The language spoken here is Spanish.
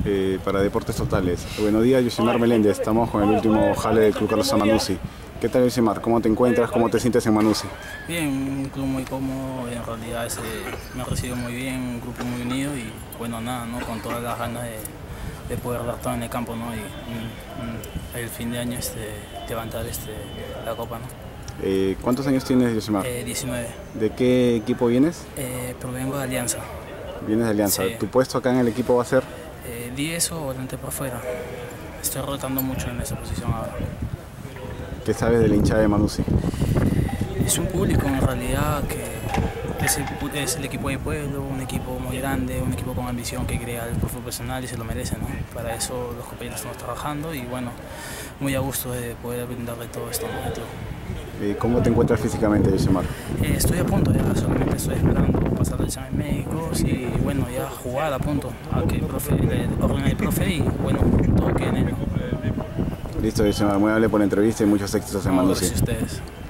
para Deportes Totales. Buenos días, Yosimar Meléndez. Estamos con el último jale del Club Carlos Amanuzi. ¿Qué tal, Yosimar? ¿Cómo te encuentras? ¿Cómo te sientes en Manuzi? Bien, un club muy cómodo, en realidad me ha recibido muy bien, un grupo muy unido y bueno, nada, ¿no? Con todas las ganas de poder dar todo en el campo, ¿no? Y el fin de año levantar la copa, ¿no? ¿Cuántos años tienes, Yosimar? 19. ¿De qué equipo vienes? Provengo de Alianza. Vienes de Alianza. Sí. ¿Tu puesto acá en el equipo va a ser? 10 o volante por fuera. Estoy rotando mucho en esa posición ahora. ¿Qué sabes de la hinchada de Manuzi? Es un público en realidad que es el equipo de pueblo, un equipo muy grande, un equipo con ambición que crea el fútbol profesional y se lo merece, ¿no? Para eso los compañeros estamos trabajando y bueno, muy a gusto de poder brindarle todo esto, ¿no? ¿Cómo te encuentras físicamente, Yosimar? Estoy a punto, ya solamente estoy esperando pasar el examen médico y bueno, ya jugar a punto, a que el profe le ordene el profe y bueno, todo quede en él, ¿no? Listo, Yosimar. Muy amable por la entrevista y muchos éxitos en Manuzi. Gracias a ustedes.